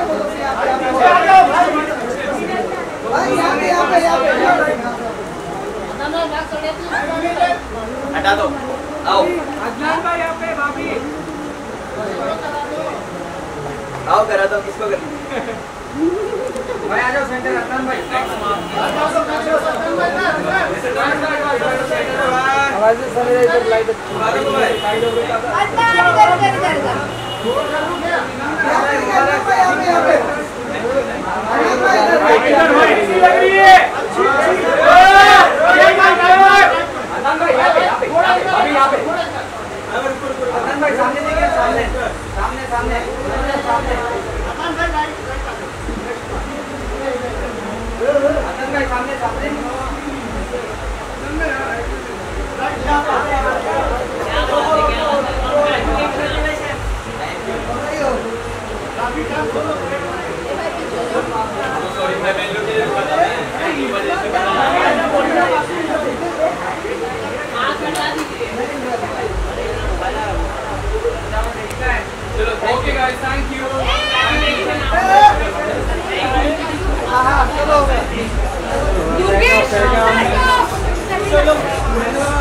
हटा दो, आओ। अदनान भाई यहाँ पे, भाभी आओ, करा दो, किसको कर भाई आ जाओ सेंटर। अदनान भाई आवाज से सर इधर लाइट सामने देखिए, सामने सामने सामने सामने सामने सामने चलो, ओके गाइस, थैंक यू। चलो